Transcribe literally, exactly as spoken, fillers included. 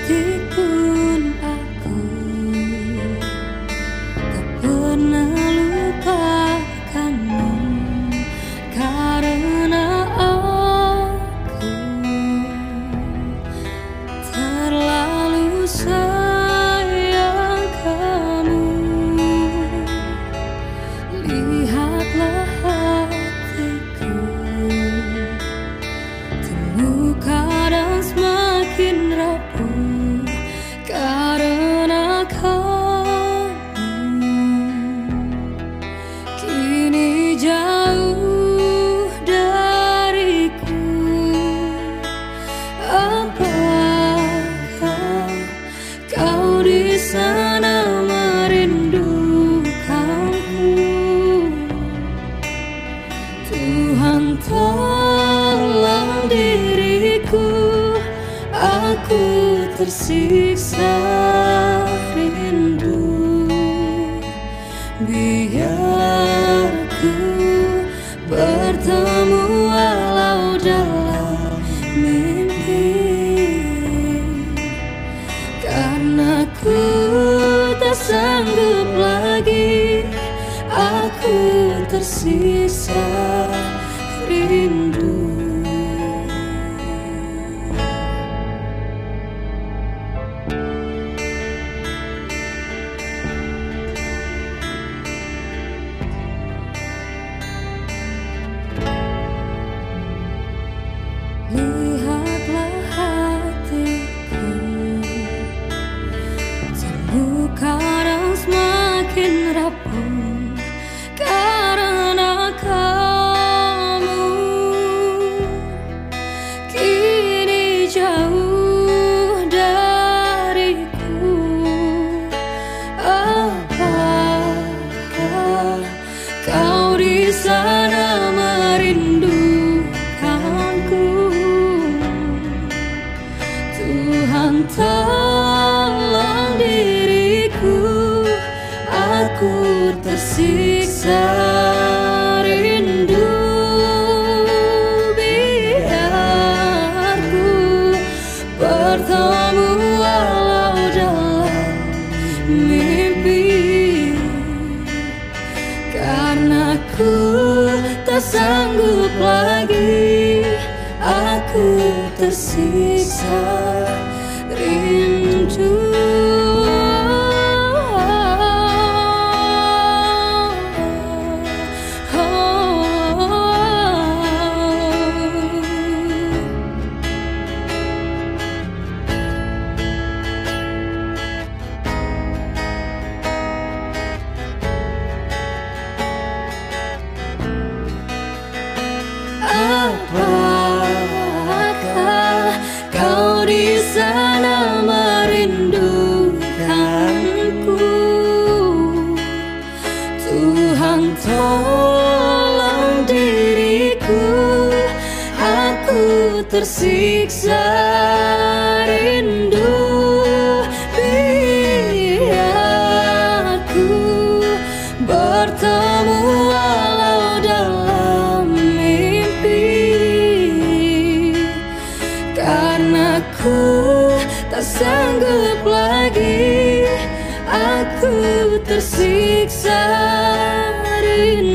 detik pun aku tak pernah lupakanmu, karena aku terlalu sayang kamu. Lihatlah hatiku terluka dan semakin rapuh karena kamu. Kini jauh dariku. Apakah kau di sana merindukanku? Tuhan tolong diriku, aku tersiksa rindu. Biar ku bertemu walau dalam mimpi, karena ku tak sanggup lagi, aku tersiksa rindu. Lihatlah hatiku terluka dan semakin rapuh karena kamu. Kini jauh dariku. Apakah kau di sana merindukanku? Tuhan tolong diriku, aku tersiksa rindu. Biar ku bertemu walau dalam mimpi, karena ku tak sanggup lagi, aku tersiksa rindu. Apakah kau di sana merindukanku? Tuhan tolong diriku, aku tersiksa rindu. Biar ku bertemu walau dalam karena ku tak sanggup lagi, aku tersiksa rindu.